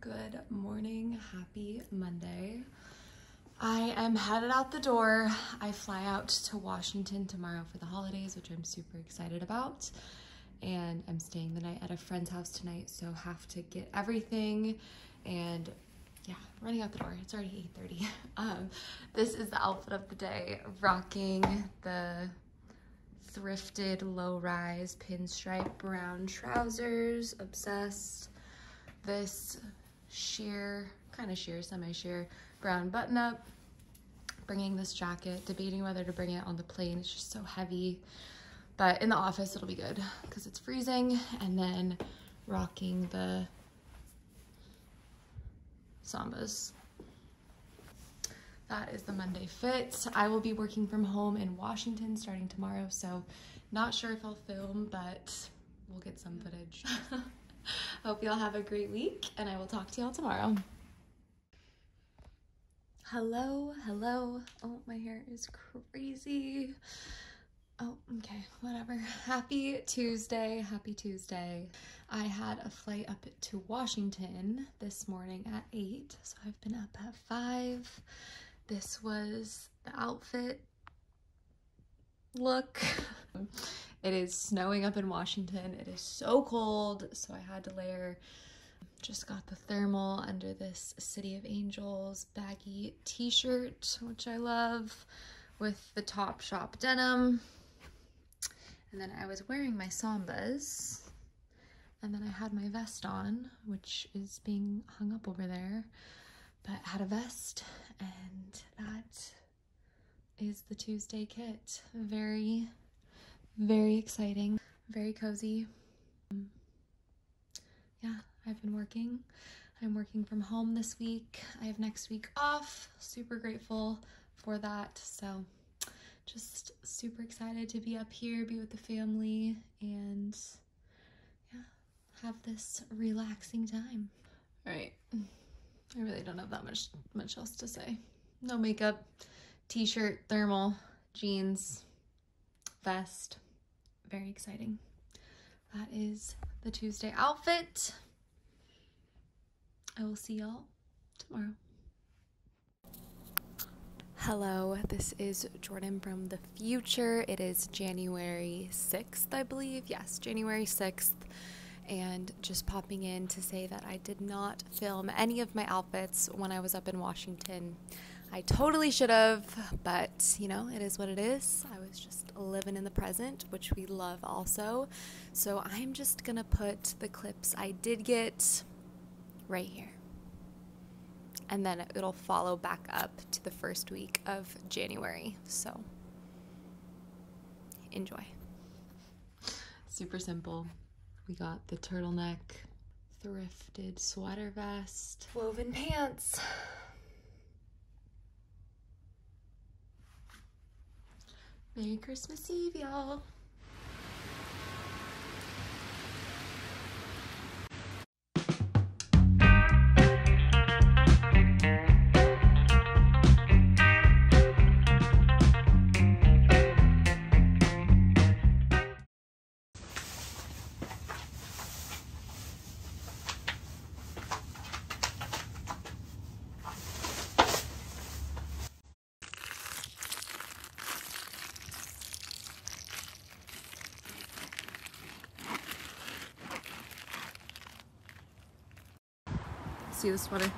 Good morning, happy Monday. I am headed out the door. I fly out to Washington tomorrow for the holidays, which I'm super excited about. And I'm staying the night at a friend's house tonight, so have to get everything and yeah, running out the door. It's already 8:30. This is the outfit of the day. Rocking the thrifted low-rise pinstripe brown trousers. Obsessed. This sheer, kind of sheer, semi-sheer brown button-up. Bringing this jacket. Debating whether to bring it on the plane. It's just so heavy. But in the office, it'll be good because it's freezing. And then rocking the sambas. That is the Monday fit. I will be working from home in Washington starting tomorrow, so not sure if I'll film, but we'll get some footage. Hope y'all have a great week, and I will talk to y'all tomorrow. Hello, hello. Oh, my hair is crazy. Oh, okay, whatever. Happy Tuesday, happy Tuesday. I had a flight up to Washington this morning at 8, so I've been up at 5. This was the outfit look. It is snowing up in Washington. It is so cold, so I had to layer. Just got the thermal under this City of Angels baggy t-shirt, which I love, with the Topshop denim. And then I was wearing my sambas, and then I had my vest on, which is being hung up over there, but I had a vest, and that is the Tuesday kit. Very, very exciting, very cozy. Yeah, I've been working. I'm working from home this week. I have next week off. Super grateful for that. So just super excited to be up here, be with the family, and yeah, have this relaxing time. All right, I really don't have that much else to say. No makeup, t-shirt, thermal, jeans, vest. Very exciting. That is the Tuesday outfit. I will see y'all tomorrow. Hello, this is Jordan from the future. It is January 6th, I believe. Yes, January 6th. And just popping in to say that I did not film any of my outfits when I was up in Washington. I totally should have, but you know, it is what it is. I was just living in the present, which we love also. So I'm just gonna put the clips I did get right here. And then it'll follow back up to the first week of January. So enjoy. Super simple. We got the turtleneck, thrifted sweater vest, woven pants. Merry Christmas Eve, y'all. See the sweater.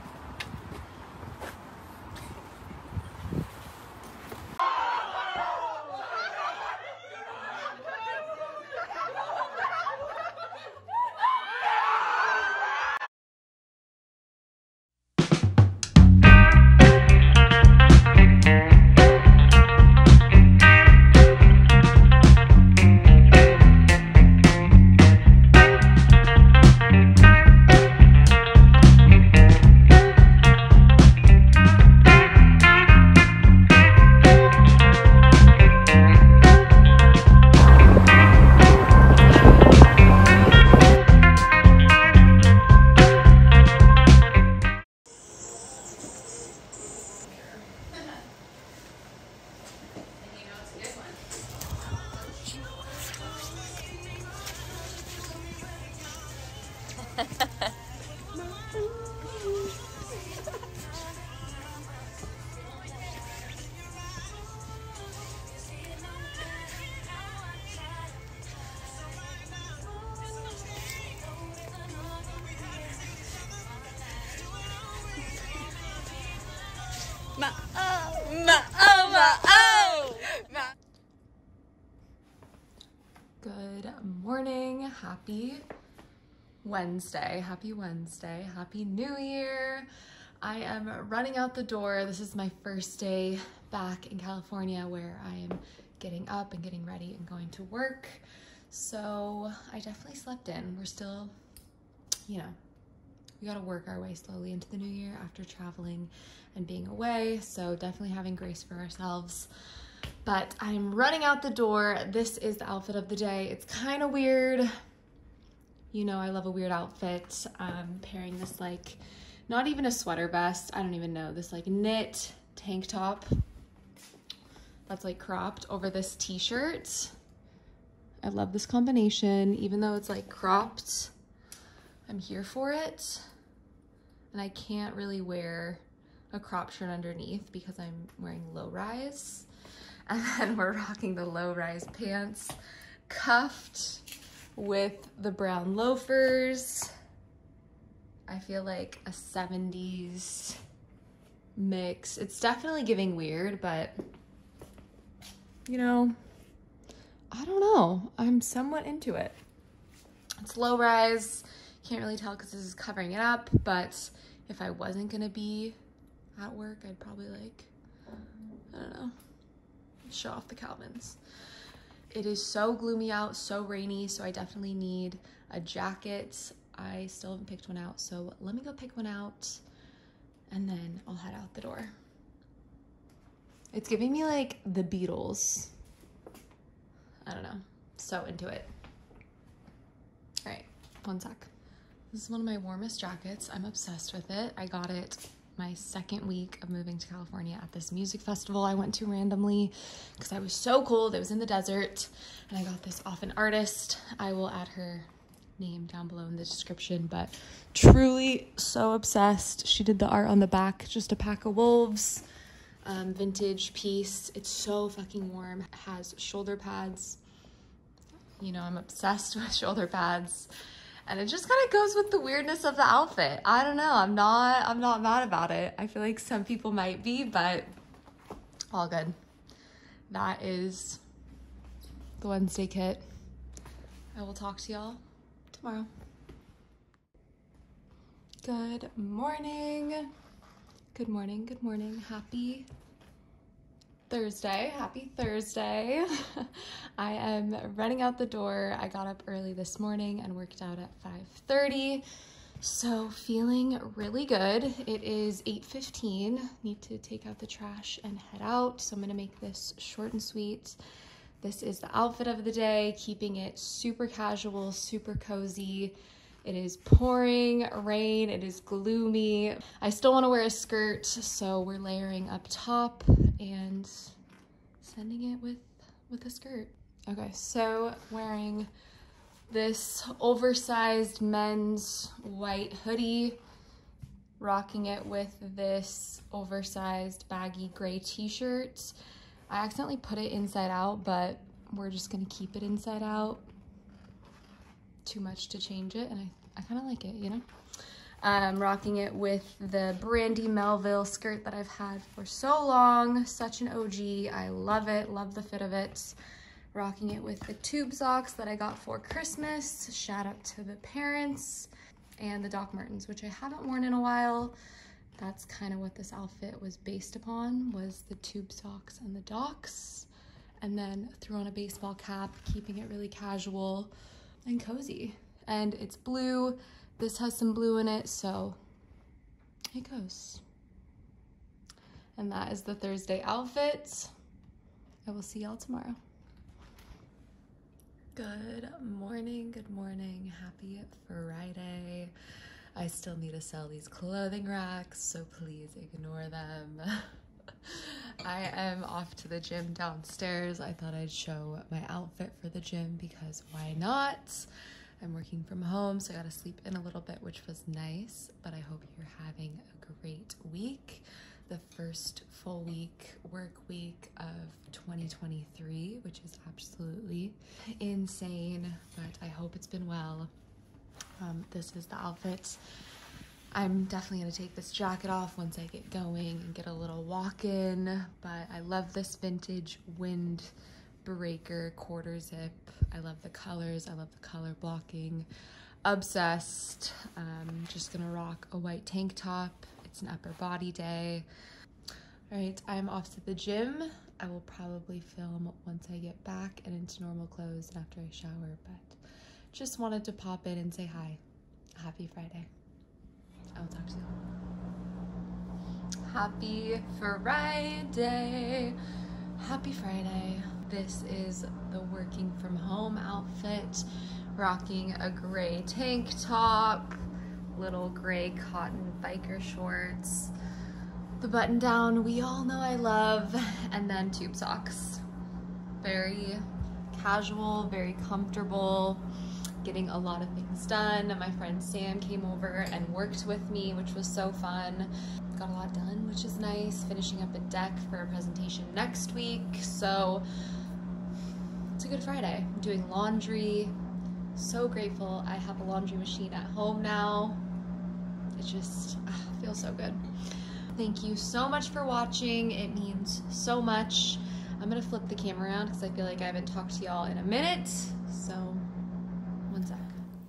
Good morning, happy Wednesday, happy New Year. I am running out the door. This is my first day back in California where I am getting up and getting ready and going to work. So I definitely slept in. We're still, you know, we gotta work our way slowly into the new year after traveling and being away. So definitely having grace for ourselves. But I'm running out the door. This is the outfit of the day. It's kind of weird. You know, I love a weird outfit. Pairing this like, not even a sweater vest. I don't even know. This like knit tank top that's like cropped over this t-shirt. I love this combination. Even though it's like cropped, I'm here for it. And I can't really wear a crop shirt underneath because I'm wearing low rise. And then we're rocking the low rise pants, cuffed with the brown loafers. I feel like a 70s mix. It's definitely giving weird, but you know, I don't know. I'm somewhat into it. It's low rise. Can't really tell because this is covering it up, but if I wasn't gonna be at work, I'd probably like, I don't know, show off the Calvins. It is so gloomy out, so rainy, so I definitely need a jacket. I still haven't picked one out, so let me go pick one out and then I'll head out the door. It's giving me like the Beatles. I don't know, so into it. All right, one sec. This is one of my warmest jackets. I'm obsessed with it. I got it my second week of moving to California at this music festival I went to randomly because I was so cold. It was in the desert and I got this off an artist. I will add her name down below in the description, but truly so obsessed. She did the art on the back, just a pack of wolves, vintage piece. It's so fucking warm. It has shoulder pads. You know, I'm obsessed with shoulder pads. And it just kind of goes with the weirdness of the outfit. I don't know, I'm not mad about it. I feel like some people might be, but all good. That is the Wednesday kit. I will talk to y'all tomorrow. Good morning. Good morning, good morning. Happy Thursday. Happy Thursday. I am running out the door. I got up early this morning and worked out at 5:30. So feeling really good. It is 8:15. Need to take out the trash and head out. So I'm gonna make this short and sweet. This is the outfit of the day, keeping it super casual, super cozy. It is pouring rain, it is gloomy. I still wanna wear a skirt, so we're layering up top and sending it with a skirt. Okay, so wearing this oversized men's white hoodie, rocking it with this oversized baggy gray t-shirt. I accidentally put it inside out, but we're just gonna keep it inside out. Too much to change it, and I kind of like it, you know? Rocking it with the Brandy Melville skirt that I've had for so long. Such an OG. I love it. Love the fit of it. Rocking it with the tube socks that I got for Christmas. Shout out to the parents. And the Doc Martens, which I haven't worn in a while. That's kind of what this outfit was based upon, was the tube socks and the Docs. And then threw on a baseball cap, keeping it really casual and cozy. And it's blue. This has some blue in it, so it goes. And that is the Thursday outfit. I will see y'all tomorrow. Good morning, good morning. Happy Friday. I still need to sell these clothing racks, so please ignore them. I am off to the gym downstairs. I thought I'd show my outfit for the gym because why not? I'm working from home, so I got to sleep in a little bit, which was nice, but I hope you're having a great week. The first full work week of 2023, which is absolutely insane, but I hope it's been well. This is the outfit. I'm definitely gonna take this jacket off once I get going and get a little walk in, but I love this vintage windbreaker quarter zip. I love the colors, I love the color blocking. Obsessed. Just gonna rock a white tank top. It's an upper body day. All right, I'm off to the gym. I will probably film once I get back and into normal clothes and after I shower, but just wanted to pop in and say hi. Happy Friday. I will talk to you. Happy Friday. Happy Friday. This is the working from home outfit. Rocking a gray tank top, little gray cotton biker shorts, the button down we all know I love, and then tube socks. Very casual, very comfortable, getting a lot of things done. My friend Sam came over and worked with me, which was so fun. Got a lot done, which is nice. Finishing up a deck for a presentation next week, so it's a good Friday. I'm doing laundry. So grateful I have a laundry machine at home now. It just feels so good. Thank you so much for watching. It means so much. I'm gonna flip the camera around because I feel like I haven't talked to y'all in a minute. So, one sec.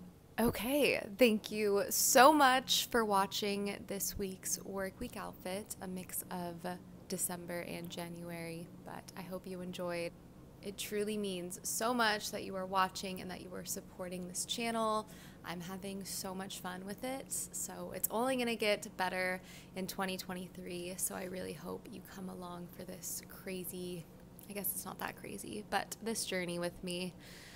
Okay, thank you so much for watching this week's work week outfit, a mix of December and January, but I hope you enjoyed. It truly means so much that you are watching and that you are supporting this channel. I'm having so much fun with it, so it's only gonna get better in 2023, so I really hope you come along for this crazy, I guess it's not that crazy, but this journey with me.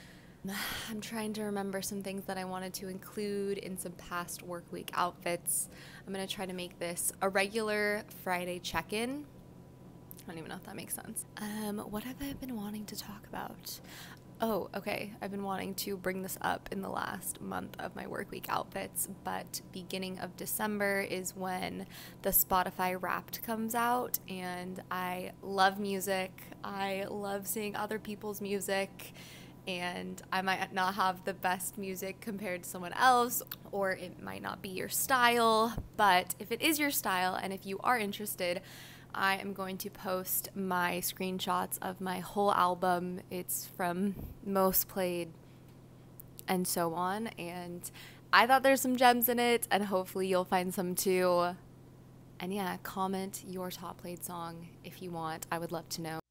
I'm trying to remember some things that I wanted to include in some past work week outfits. I'm gonna try to make this a regular Friday check-in. I don't even know if that makes sense. What have I been wanting to talk about? Oh, okay. I've been wanting to bring this up in the last month of my work week outfits, but beginning of December is when the Spotify Wrapped comes out, and I love music. I love seeing other people's music, and I might not have the best music compared to someone else, or it might not be your style, but if it is your style and if you are interested, I am going to post my screenshots of my whole album. It's from most played and so on, and I thought there's some gems in it, and hopefully you'll find some too. And yeah, comment your top played song if you want. I would love to know.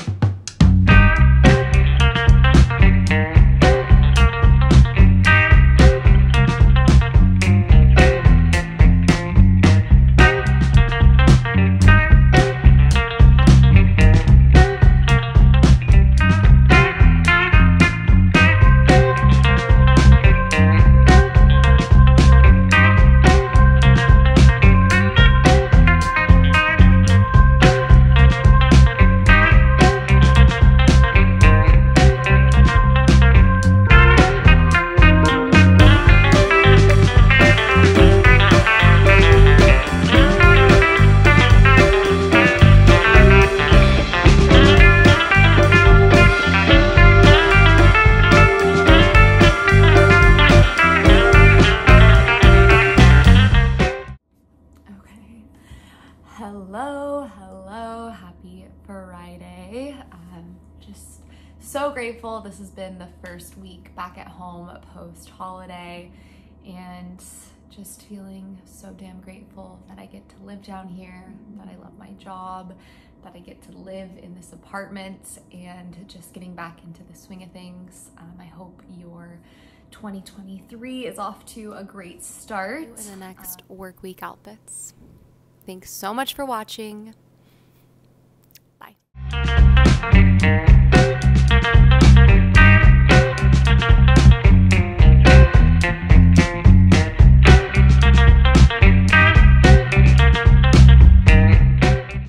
Hello, happy Friday. Just so grateful. This has been the first week back at home post-holiday, and just feeling so damn grateful that I get to live down here, that I love my job, that I get to live in this apartment, and just getting back into the swing of things. I hope your 2023 is off to a great start. In the next work week outfits. Thanks so much for watching. Bye.